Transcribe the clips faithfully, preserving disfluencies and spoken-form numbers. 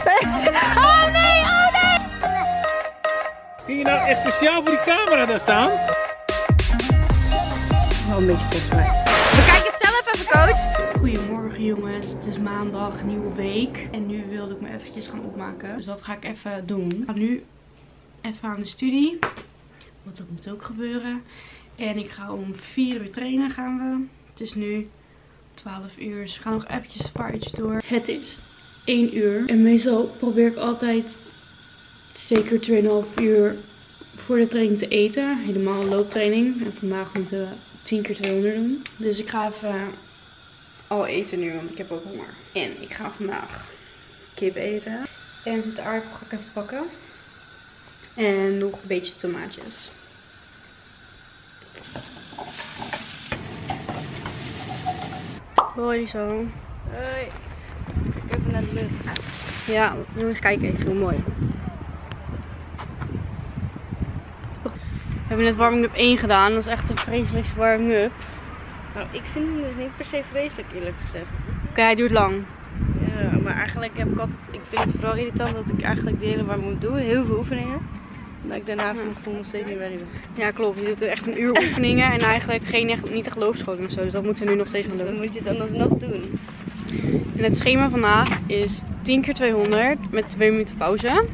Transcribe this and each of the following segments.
Oh nee, oh nee! Ging je nou echt speciaal voor die camera daar staan? Wel een beetje volgens mij. Bekijk het zelf even, coach. Goedemorgen jongens, het is maandag, nieuwe week. En nu wilde ik me eventjes gaan opmaken. Dus dat ga ik even doen. Ik ga nu even aan de studie. Want dat moet ook gebeuren. En ik ga om vier uur trainen gaan we. Het is nu twaalf uur. Dus we gaan nog eventjes een paar uurtjes door. Het is één uur. En meestal probeer ik altijd zeker twee komma vijf uur voor de training te eten. Helemaal een looptraining. En vandaag moeten we tien keer tweehonderd doen. Dus ik ga even al eten nu, want ik heb ook honger. En ik ga vandaag kip eten. En zoete aardappel ga ik even pakken. En nog een beetje tomaatjes. Hoi zo. Hoi. Even naar de lucht. Ja, jongens, kijk even hoe mooi. Is toch... We hebben net warming up één gedaan. Dat is echt een vreselijkste warming up. Nou, ik vind hem dus niet per se vreselijk, eerlijk gezegd. Oké, okay, hij duurt lang. Ja, maar eigenlijk heb ik altijd... Ik vind het vooral irritant dat ik eigenlijk de hele warming up doe. Heel veel oefeningen. En dat ik daarna van mijn gevoel nog steeds niet ready ben. Ja, klopt. Je doet echt een uur oefeningen en eigenlijk geen echt, niet echt loopscholing of zo. Dus dat moeten we nu nog steeds gaan Dus doen. dan moet je het dan alsnog doen. En het schema vandaag is tien keer tweehonderd met twee minuten pauze.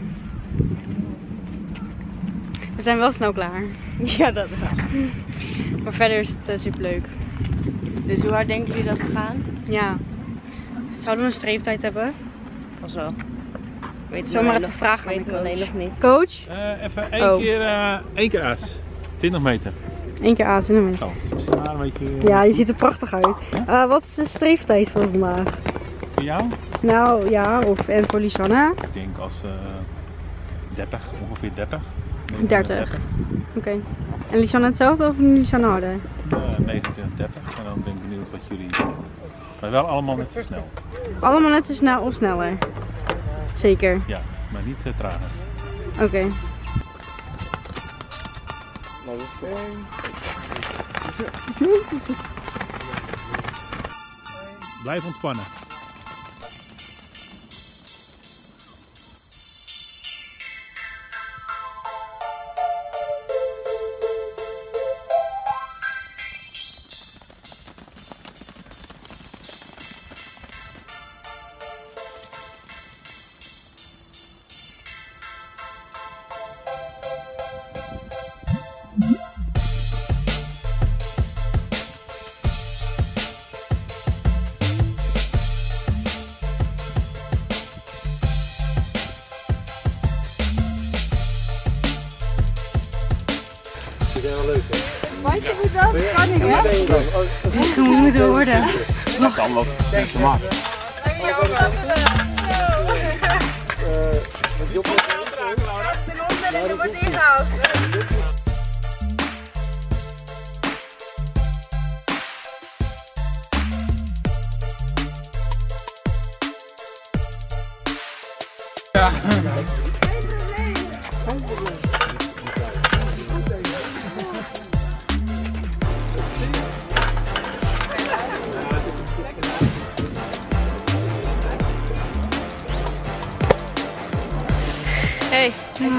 We zijn wel snel klaar. Ja, dat wel. Maar verder is het uh, super leuk. Dus hoe hard denken jullie dat we gaan? Ja. Zouden we een streeftijd hebben? Pas wel. Weet Zo maar even vragen aan weten de we coach. alleen nog niet. Coach? Uh, even één Oh. keer, uh, één keer aas. twintig meter. Eén keer aan, zin Zo, snel een beetje. Ja, je ziet er prachtig uit. Uh, wat is de streeftijd voor vandaag? Voor jou? Nou ja, of en voor Lisanne? Ik denk als uh, dertig, ongeveer dertig. dertig. Oké. Okay. En Lisanne hetzelfde of Lisanne harder? Uh, negenentwintig, dertig. En dan ben ik benieuwd wat jullie. Maar wel allemaal net zo snel. Allemaal net zo snel of sneller? Zeker? Ja, maar niet uh, trager. Oké. Okay. Blijf ontspannen. Want je moet wel spanning, hè? Echt moeten worden. Dat kan wel. Denk je maar. Er wordt ingehaald. Ja. Hey.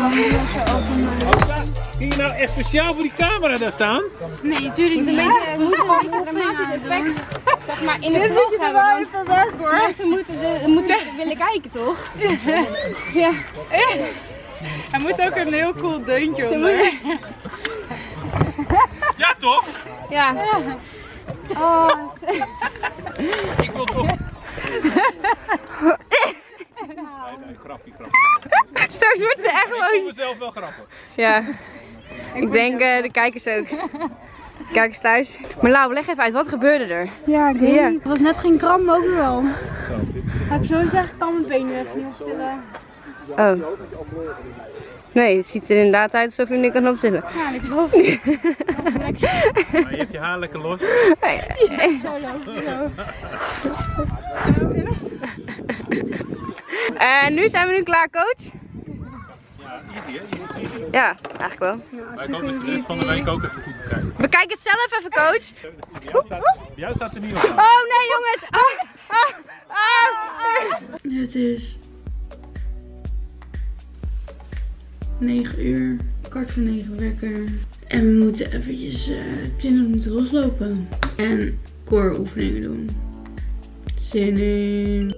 Ging je nou echt speciaal voor die camera daar staan? Nee, natuurlijk niet. We moeten een beetje dramatisch effect, zeg maar, in het vlog hebben. Want mensen moeten, de, moeten willen kijken, toch? Ja. Hij moet ook een heel cool deuntje onder. Ja toch? Ja. Oh. Ik wil toch. Nee, nee, grapje, grapje. Straks wordt ze echt Ik vond boos. mezelf wel grappig. Ja. Ik denk uh, de kijkers ook. Kijkers thuis. Maar Lau, leg even uit, wat gebeurde er? Ja, ik weet Ja. niet. Het was net geen kram, maar ook weer wel. Ga ik zo zeggen, ik kan mijn benen even niet optillen. Oh. Nee, het ziet er inderdaad uit alsof je hem niet kan optillen. Ja, niet los. Maar je hebt je haar lekker los. Zo lopen. En nu zijn we nu klaar, coach? Ja, easy hè? Easy, easy. Ja, eigenlijk wel. Maar ik hoop dat je de rest van de week ook even goed bekijkt. Bekijk het zelf even, coach. Bij jou staat, bij jou staat er niet op. Oh nee jongens! Oh, oh, oh. Het is negen uur. Kwart voor negen wekker. En we moeten eventjes uh, twintig minuten loslopen. En core oefeningen doen. Zin in.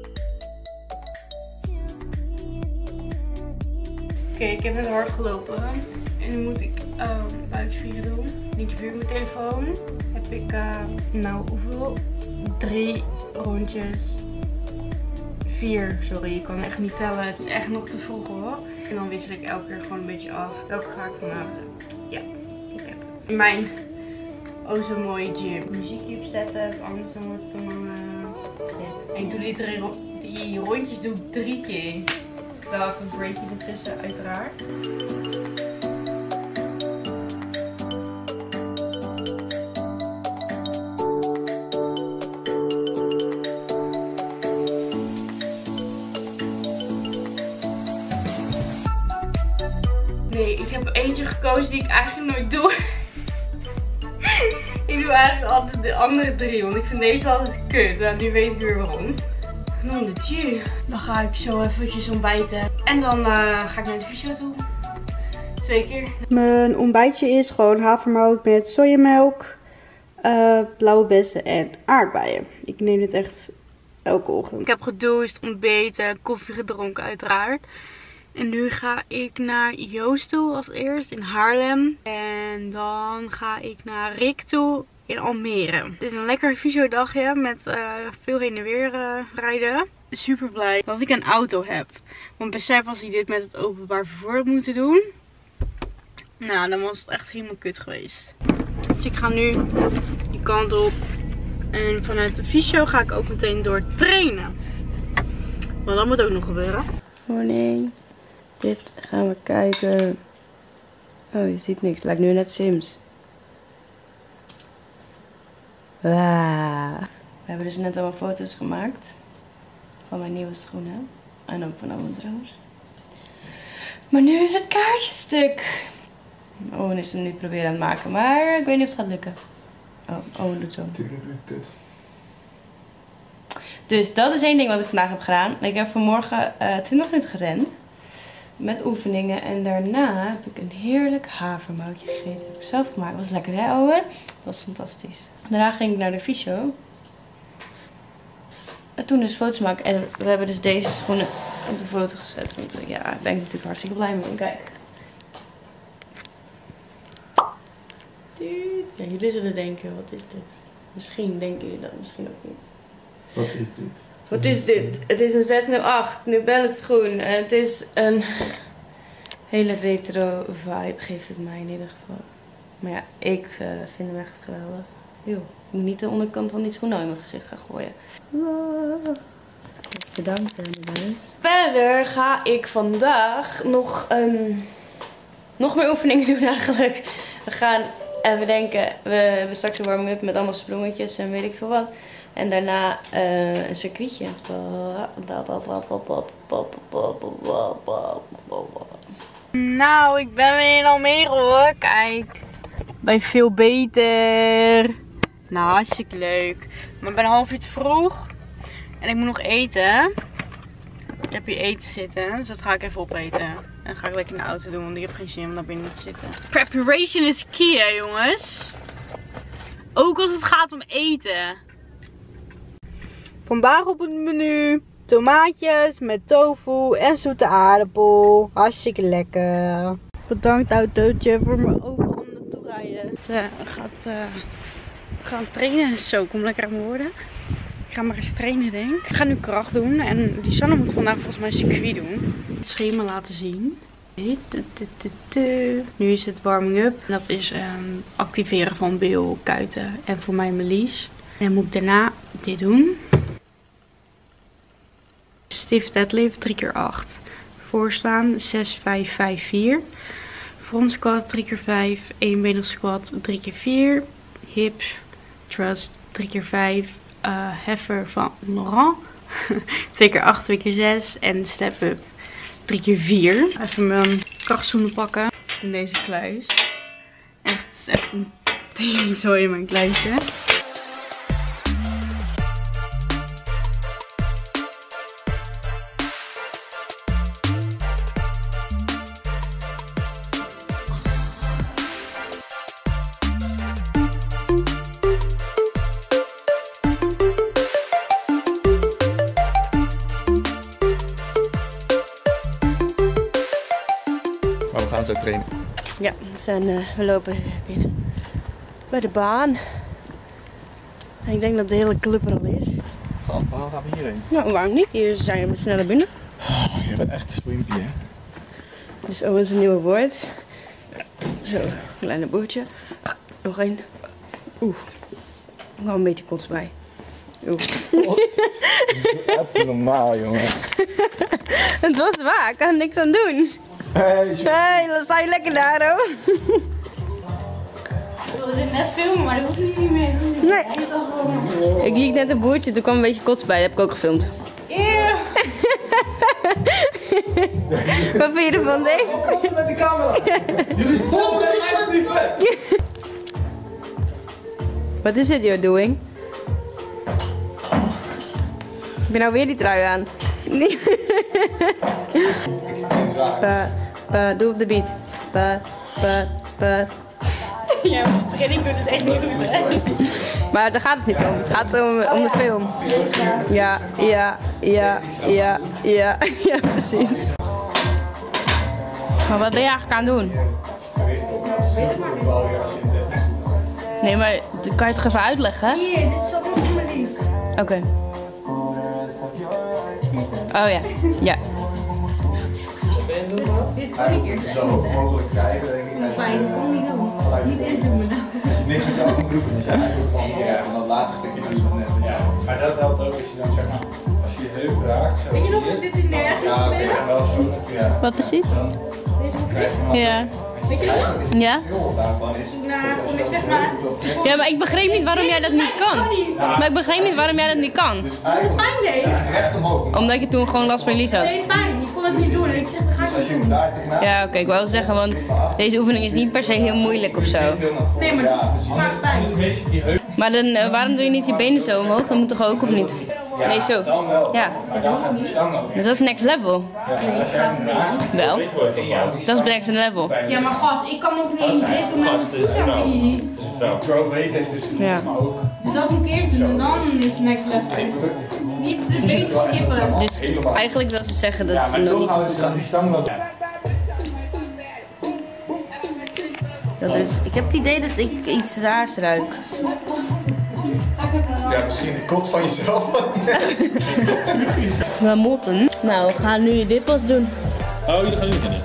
Oké, okay, ik heb net hard gelopen. En nu moet ik uh, buikspieren doen. Linkje buur mijn telefoon. Heb ik, uh, nou hoeveel? Drie rondjes. Vier, sorry, ik kan echt niet tellen. Het is echt nog te vroeg hoor. En dan wissel ik elke keer gewoon een beetje af. Welke ga ik vanavond doen? Ja, ik heb het. In mijn oh zo mooie gym. Muziekje opzetten, anders dan wordt het dan uh, dit. En ik doe die, drie, die rondjes doe ik drie keer. Wel even een breakje ertussen uiteraard. Nee, ik heb eentje gekozen die ik eigenlijk nooit doe. Ik doe eigenlijk altijd de andere drie, want ik vind deze altijd kut. Nou, nu weet ik weer waarom. Non de dieu. Dan ga ik zo eventjes ontbijten. En dan uh, ga ik naar de fysio toe. Twee keer. Mijn ontbijtje is gewoon havermout met sojamelk, uh, blauwe bessen en aardbeien. Ik neem dit echt elke ochtend. Ik heb gedoucht, ontbeten, koffie gedronken uiteraard. En nu ga ik naar Joost toe als eerst in Haarlem. En dan ga ik naar Rick toe in Almere. Het is een lekker fysiodagje met uh, veel heen en weer uh, rijden. Super blij dat ik een auto heb. Want besef als ik dit met het openbaar vervoer had moeten doen. Nou, dan was het echt helemaal kut geweest. Dus ik ga nu die kant op. En vanuit de fysio ga ik ook meteen door trainen. Want dat moet ook nog gebeuren. Morning. Dit gaan we kijken. Oh, je ziet niks. Het lijkt nu net Sims. Wow. We hebben dus net allemaal foto's gemaakt. Van mijn nieuwe schoenen. En ook van Owen trouwens. Maar nu is het kaartje stuk. Owen is er nu proberen aan het maken. Maar ik weet niet of het gaat lukken. Oh, Owen doet zo. Tuurlijk lukt het. Dus dat is één ding wat ik vandaag heb gedaan. Ik heb vanmorgen uh, twintig minuten gerend. Met oefeningen. En daarna heb ik een heerlijk havermoutje gegeten. Dat heb ik zelf gemaakt. Dat was lekker hè, Owen? Dat was fantastisch. Daarna ging ik naar de fysio. En toen dus foto's maken. En we hebben dus deze schoenen op de foto gezet. Want ja, ik ben natuurlijk hartstikke blij mee. Kijk. Ja, jullie zullen denken, wat is dit? Misschien denken jullie dat, misschien ook niet. Wat is dit? Wat is dit? Het is een zes nul acht New Balance schoen. En het is een hele retro vibe, geeft het mij in ieder geval. Maar ja, ik uh, vind hem echt geweldig. Yo, ik moet niet de onderkant van die schoen nou in mijn gezicht gaan gooien. Dus bedankt New Balance. Verder ga ik vandaag nog, um, nog meer oefeningen doen eigenlijk. We gaan even denken, we hebben straks een warming-up met allemaal sprongetjes en weet ik veel wat. En daarna uh, een circuitje. Nou, ik ben weer in Almere hoor. Kijk. Ben veel beter. Nou, hartstikke leuk. Maar ik ben een half uur te vroeg. En ik moet nog eten. Ik heb hier eten zitten. Dus dat ga ik even opeten. En dan ga ik lekker in de auto doen. Want ik heb geen zin om daar binnen te zitten. Preparation is key hè jongens. Ook als het gaat om eten. Vandaag op het menu tomaatjes met tofu en zoete aardappel. Hartstikke lekker. Bedankt autootje voor me overal naartoe rijden. Het uh, gaat uh, gaan trainen. Zo, ik kom lekker aan mijn woorden. Ik ga maar eens trainen denk ik. Ik ga nu kracht doen. En die Sanne moet vandaag volgens mij circuit doen. Het schema laten zien. Nu is het warming up. Dat is um, activeren van bil, kuiten en voor mij mijn lies. En dan moet ik daarna dit doen. Stiff deadlift drie keer acht. Voorslaan zes vijf vijf vier. Front squat drie keer vijf. Eenbenig squat drie keer vier. Hips thrust drie keer vijf. Uh, heffer van Laurent. twee keer acht, twee keer zes. En step up drie keer vier. Even mijn krachtschoenen pakken. Het zit in deze kluis. Echt, het is echt een teringzooi in mijn kluisje. gaan zo trainen. Ja, we, zijn, uh, we lopen binnen bij de baan. En ik denk dat de hele club er al is. Waarom gaan we hierheen? Nou, waarom niet? Hier zijn we sneller binnen. Oh, je bent echt swimpy, hè? Dit is Owen's een nieuwe woord. Zo, kleine boertje. Nog één. Oeh, nog een beetje kots bij. Oeh. Even normaal, jongen. Het was waar, ik kan er niks aan doen. Hey, hey, dan sta je lekker daar, hoor. Ik wilde dit net filmen, maar dat hoeft nu niet meer. Nee. Ik liet net een boertje, toen kwam een beetje kots bij. Dat heb ik ook gefilmd. Eeuw. Wat vind je ervan, Dave? met de camera. Jullie stoppen mij niet vet. What is it you're doing? Heb je nou weer die trui aan? Nee. Pa, pa, doe op de beat. Pa, pa, pa. Ja, training doen is echt niet goed, hè? Maar daar gaat het niet om. Het gaat om, om de film. Ja, ja, ja, ja, ja, ja, precies. Maar wat ben je eigenlijk aan het doen? Nee, maar kan je het toch even uitleggen? Hier, dit is wel mijn Marlies. Oké. Okay. Oh ja, ja. Dit kan ik eerst echt niet, hè? mogelijk krijgen, denk ik. Fijn, kom niet doen. Niet inzoomen nou. Niks met je ogen doen, dus ja, ja, en dat laatste stukje doen we net. Ja, maar dat helpt ook als je dan zeg maar, als je je heup raakt. Zo. Weet je nog dat dit in nergens is? Ja, oké, en wel zo nog, ja. Wat precies? Deze hoek is? Ja. Weet je nog? Ja? Daarvan is. Nou, kom ik zeg maar. Ja, maar ik begreep niet waarom jij dat niet kan. Maar ik begreep niet waarom jij dat niet kan. Pijn deed. Recht omhoog. Omdat je toen gewoon last van je lies had. Nee, pijn. Ik kon het niet doen. En ik zeg, dan ga ik het doen. Daar tegenaan. Ja, oké, okay, ik wou zeggen, want deze oefening is niet per se heel moeilijk of zo. Nee, maar het maakt pijn. Maar dan, uh, waarom doe je niet je benen zo omhoog? Dat moet toch ook, of niet? Nee, zo. Ja. Maar dat is next level. Wel. Dat is next level. Ja, maar gast, ik kan nog niet eens dit doen met mijn voeten hier. Ja. Dus dat moet ik eerst doen en dan is het next level. Niet de basics skippen. Dus eigenlijk wil ze zeggen dat ze nog niet zo goed kan. Dat is, ik heb het idee dat ik iets raars ruik. Ja, misschien de kot van jezelf. Maar motten. Nou, we gaan nu dit pas doen. Oh, jullie gaan nu binnen.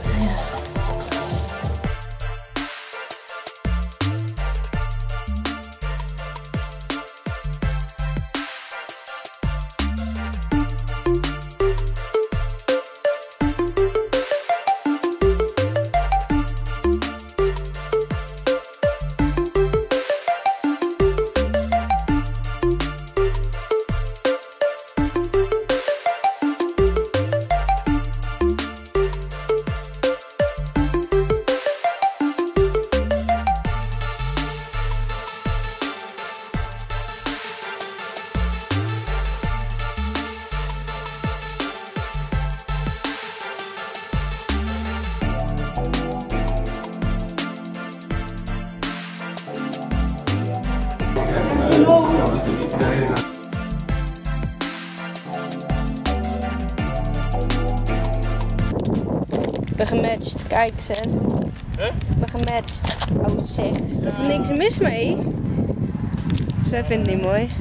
Ik ben gematcht, kijk eens hè. Huh? Ik ben gematcht. Oh zeg, er is toch niks mis mee? Dus wij vinden het niet mooi.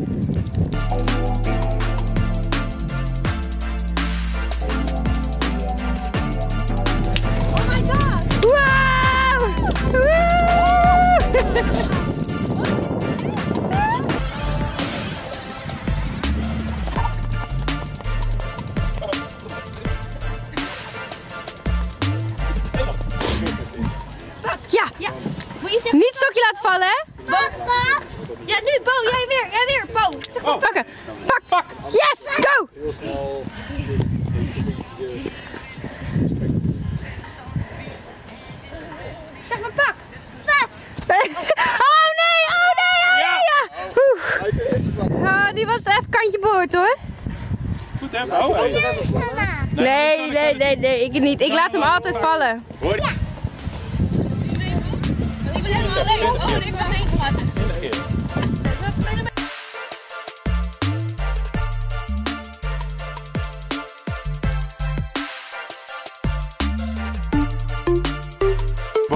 Oh my god! Wauw! Woe! Ja! Moet je zeggen, Niet stokje laten vallen, hè? pak! Ja, nu, Bo, jij weer, jij weer, Bo. Zeg maar, Pakken! Pak! Pak! Yes! Go! zeg maar pak. Vet! Oh nee! Oh nee! Oh nee! Ja! Oeh. Oh, die was even kantje boord hoor. Goed hè? Oh, hey. Nee, nee, nee, nee, ik niet. Ik laat hem altijd vallen. Hoor je? Ik ben helemaal alleen. Oh, ik ben alleen gelaten.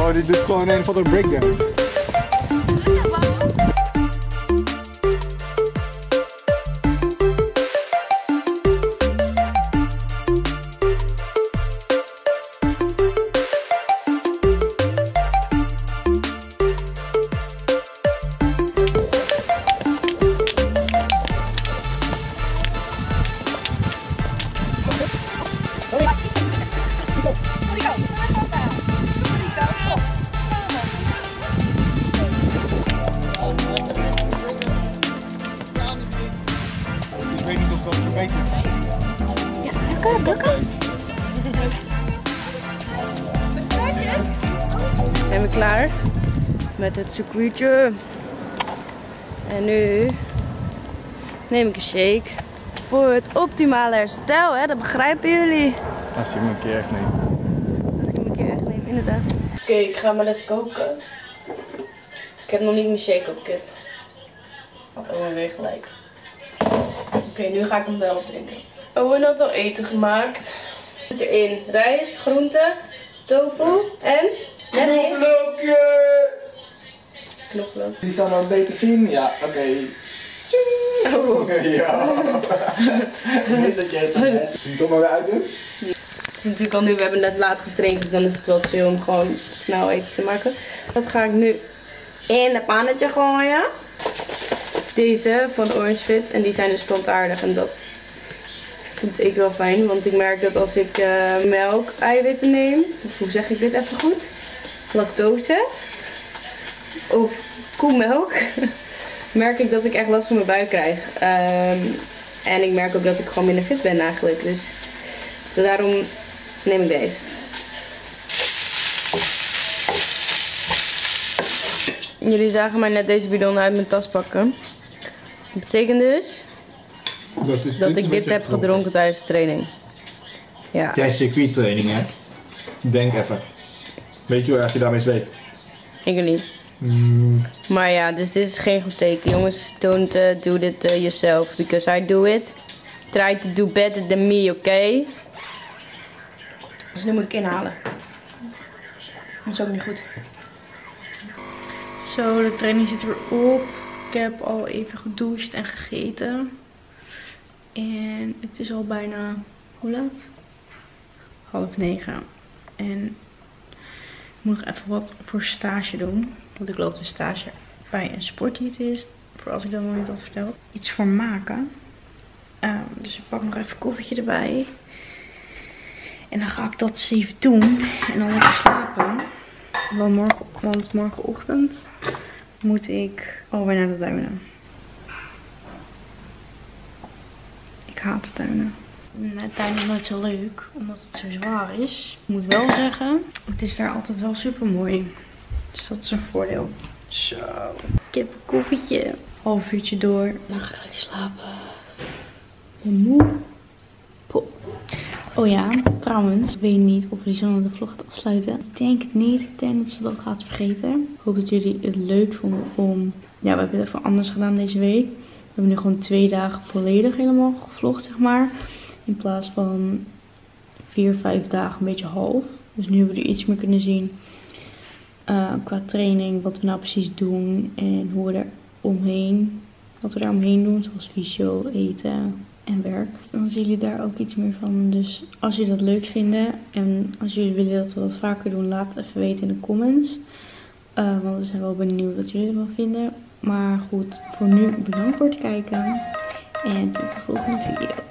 Oh, die doet gewoon een of andere breakdance. Ik weet niet of dat verbeterd is. Ja, lekker, lekker. Zijn we klaar met het circuitje. En nu neem ik een shake voor het optimale herstel, hè? Dat begrijpen jullie. Als je hem een keer echt neemt. Als ik hem een keer echt neem, inderdaad. Oké, okay, ik ga maar eens koken. Ik heb nog niet mijn shake op, kit. Had allemaal weer gelijk. Oké, okay, nu ga ik hem wel drinken. Owen had al eten gemaakt. Zit erin rijst, groenten, tofu en... Knoflookje! Knoflook. Die zou nou beter zien? Ja, oké. Okay. Oh. Ja. Niet dat je het net. Zullen we het toch maar weer uitdoen? Het is natuurlijk al nu, we hebben net laat getraind, dus dan is het wel chill om gewoon snel eten te maken. Dat ga ik nu in het pannetje gooien. Deze van Orange Fit en die zijn dus plantaardig en dat vind ik wel fijn, want ik merk dat als ik uh, melk, eiwitten neem, of hoe zeg ik dit even goed, lactose of koemelk, merk ik dat ik echt last van mijn buik krijg. Um, en ik merk ook dat ik gewoon minder fit ben eigenlijk, dus daarom neem ik deze. Jullie zagen mij net deze bidon uit mijn tas pakken. Dat betekent dus dat, is, dat dit ik is dit heb gedronken tijdens de training. Ja. Tijdens circuittraining, hè? Denk even. Weet je hoe erg je daarmee zweet? Ik weet niet. Mm. Maar ja, dus dit is geen goed teken. Jongens, don't uh, do this uh, yourself. Because I do it. Try to do better than me, oké? Okay? Dus nu moet ik inhalen. Dat is ook niet goed. Zo, de training zit weer op. Ik heb al even gedoucht en gegeten. En het is al bijna, hoe laat? Half negen. En ik moet nog even wat voor stage doen. Want ik loop de stage bij een sportdiëtist. Voor als ik dat nog niet had verteld. Iets voor maken. Um, dus ik pak nog even een koffietje erbij. En dan ga ik dat eens even doen. En dan lekker slapen. Want, morgen, want morgenochtend moet ik alweer naar de duinen. Ik haat de tuinen. De tuin is nooit zo leuk, omdat het zo zwaar is. Ik moet wel zeggen, het is daar altijd wel super mooi. Dus dat is een voordeel. Zo. Ik heb een koffietje. Half uurtje door. Dan ga ik lekker slapen. Ik ben moe. Pop. Oh ja, trouwens, ik weet niet of jullie zo de vlog gaat afsluiten. Ik denk het niet. Ik denk dat ze dat gaat vergeten. Ik hoop dat jullie het leuk vonden om... Ja, we hebben het even anders gedaan deze week. We hebben nu gewoon twee dagen volledig helemaal gevlogd, zeg maar. In plaats van vier, vijf dagen een beetje half. Dus nu hebben we er iets meer kunnen zien. Uh, qua training, wat we nou precies doen. En hoe we er omheen, wat we daar omheen doen. Zoals fysio, eten en werk. Dan zien jullie daar ook iets meer van. Dus als jullie dat leuk vinden. En als jullie willen dat we dat vaker doen, laat het even weten in de comments. Uh, want we zijn wel benieuwd wat jullie ervan vinden. Maar goed, voor nu bedankt voor het kijken. En tot de volgende video.